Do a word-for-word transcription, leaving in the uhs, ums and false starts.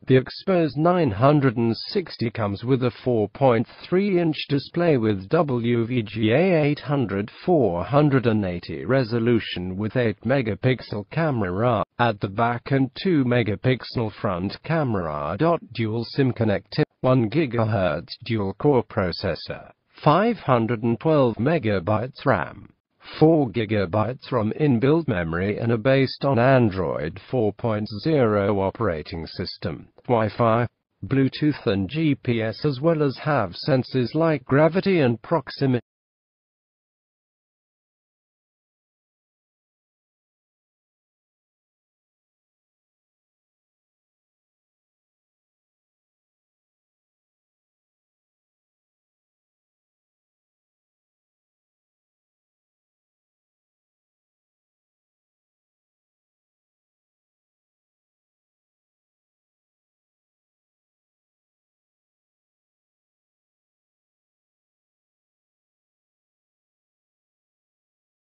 The Expose nine sixty comes with a four point three inch display with W V G A eight hundred four eighty resolution with eight megapixel camera at the back and two megapixel front camera. Dual SIM connectivity, one gigahertz dual-core processor, five hundred twelve megabytes RAM, four gigabytes ROM inbuilt memory, and are based on Android four point oh operating system, Wi-Fi, Bluetooth and G P S, as well as have sensors like gravity and proximity.